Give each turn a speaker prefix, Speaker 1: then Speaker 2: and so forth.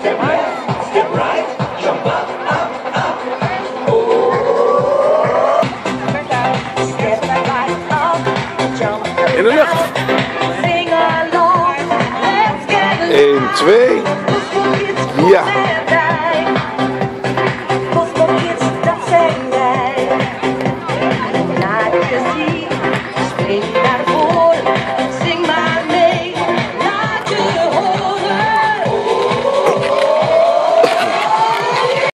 Speaker 1: Step left, step right, jump up, up, up. Step right up, jump up.
Speaker 2: In de lucht.
Speaker 1: Sing along, let's get
Speaker 2: 1, 2. Ja.